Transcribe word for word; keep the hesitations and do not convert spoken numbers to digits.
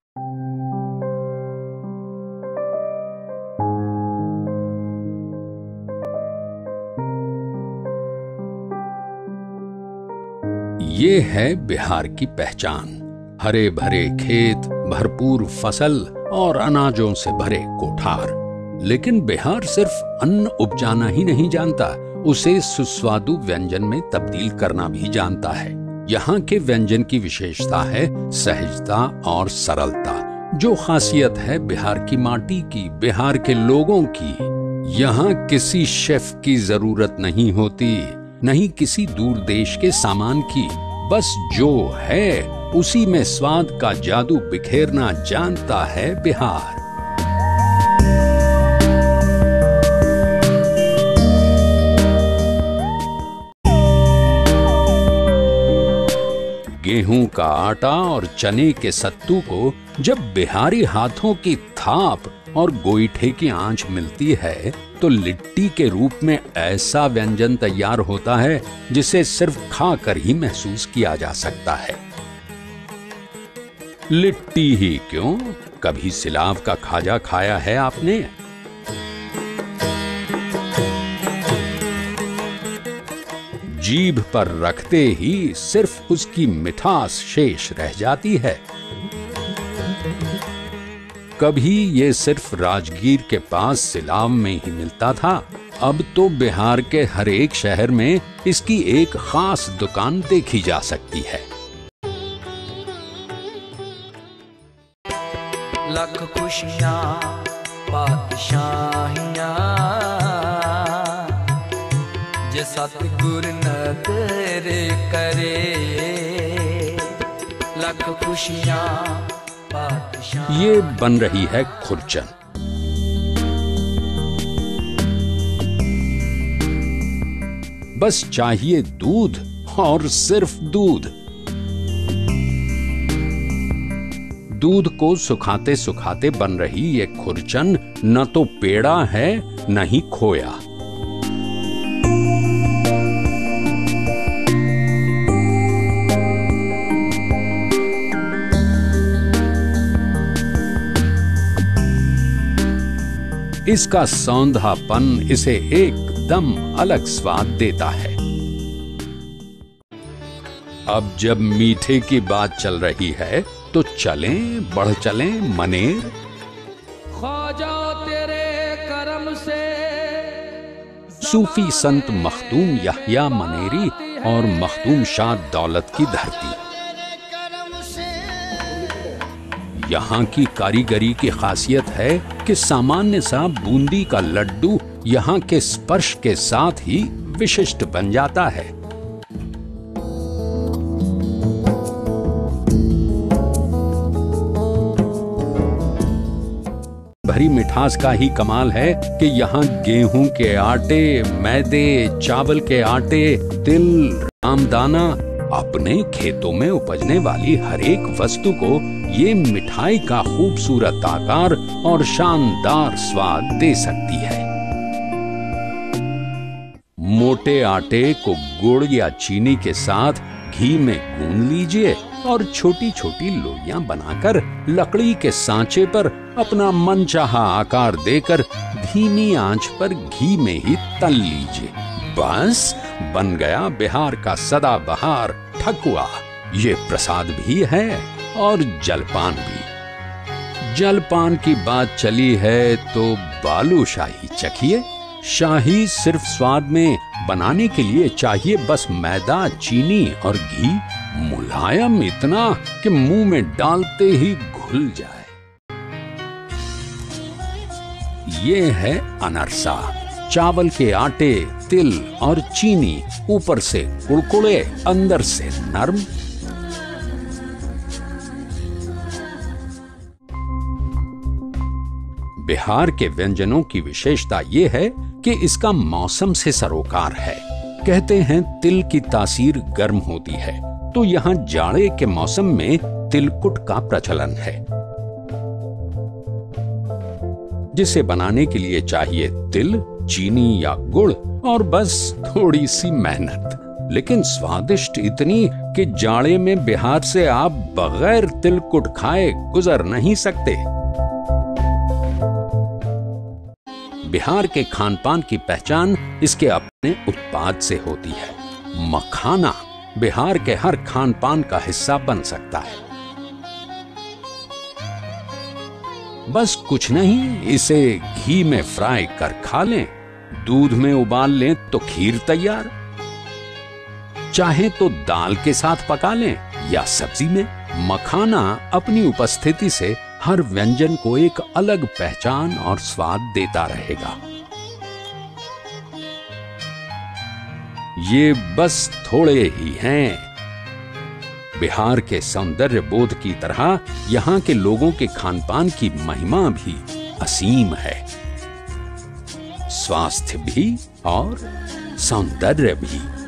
ये है बिहार की पहचान। हरे भरे खेत, भरपूर फसल और अनाजों से भरे कोठार। लेकिन बिहार सिर्फ अन्न उपजाना ही नहीं जानता, उसे सुस्वादु व्यंजन में तब्दील करना भी जानता है। यहाँ के व्यंजन की विशेषता है सहजता और सरलता, जो खासियत है बिहार की माटी की, बिहार के लोगों की। यहाँ किसी शेफ की जरूरत नहीं होती, नहीं किसी दूर देश के सामान की। बस जो है उसी में स्वाद का जादू बिखेरना जानता है बिहार। गेहूं का आटा और चने के सत्तू को जब बिहारी हाथों की थाप और गोईठे की आंच मिलती है तो लिट्टी के रूप में ऐसा व्यंजन तैयार होता है जिसे सिर्फ खाकर ही महसूस किया जा सकता है। लिट्टी ही क्यों, कभी सिलाव का खाजा खाया है आपने? जीभ पर रखते ही सिर्फ उसकी मिठास शेष रह जाती है। कभी ये सिर्फ राजगीर के पास सिलाव में ही मिलता था, अब तो बिहार के हर एक शहर में इसकी एक खास दुकान देखी जा सकती है। लख खुशियां पातशाहियां जे सतगुर नदर करे, लख खुशियां पातशाहियां। ये बन रही है खुरचन। बस चाहिए दूध और सिर्फ दूध। दूध को सुखाते सुखाते बन रही ये खुरचन न तो पेड़ा है न ही खोया। इसका सौंधापन इसे एकदम अलग स्वाद देता है। अब जब मीठे की बात चल रही है तो चलें, बढ़ चलें मनेर। ख्वाजा तेरे करम से सूफी संत मखदूम यहया मनेरी और मखदूम शाह दौलत की धरती। यहाँ की कारीगरी की खासियत है कि सामान्य सा बूंदी का लड्डू यहाँ के स्पर्श के साथ ही विशिष्ट बन जाता है। भरी मिठास का ही कमाल है कि यहाँ गेहूं के आटे, मैदे, चावल के आटे, तिल, रामदाना, अपने खेतों में उपजने वाली हर एक वस्तु को ये मिठाई का खूबसूरत आकार और शानदार स्वाद दे सकती है। मोटे आटे को गुड़ या चीनी के साथ घी में गूंद लीजिए और छोटी छोटी लोइयां बनाकर लकड़ी के सांचे पर अपना मनचाहा आकार देकर धीमी आंच पर घी में ही तल लीजिए। बस बन गया बिहार का सदाबहार ठकुआ। ये प्रसाद भी है और जलपान भी। जलपान की बात चली है तो बालूशाही चखिए। शाही सिर्फ स्वाद में, बनाने के लिए चाहिए बस मैदा, चीनी और घी, मुलायम इतना कि मुंह में डालते ही घुल जाए। ये है अनरसा। चावल के आटे, तिल और चीनी, ऊपर से कुड़कुड़े, अंदर से नरम। बिहार के व्यंजनों की विशेषता ये है कि इसका मौसम से सरोकार है। कहते हैं तिल की तासीर गर्म होती है, तो यहाँ जाड़े के मौसम में तिलकुट का प्रचलन है, जिसे बनाने के लिए चाहिए तिल, चीनी या गुड़ और बस थोड़ी सी मेहनत, लेकिन स्वादिष्ट इतनी कि जाड़े में बिहार से आप बगैर तिलकुट खाए गुजर नहीं सकते। बिहार के खान पान की पहचान इसके अपने उत्पाद से होती है। मखाना बिहार के हर खान पान का हिस्सा बन सकता है। बस कुछ नहीं, इसे घी में फ्राई कर खा लें, दूध में उबाल लें तो खीर तैयार। चाहे तो दाल के साथ पका लें या सब्जी में। मखाना अपनी उपस्थिति से हर व्यंजन को एक अलग पहचान और स्वाद देता रहेगा। ये बस थोड़े ही हैं। बिहार के सौंदर्य बोध की तरह यहाँ के लोगों के खानपान की महिमा भी असीम है। स्वास्थ्य भी और सौंदर्य भी।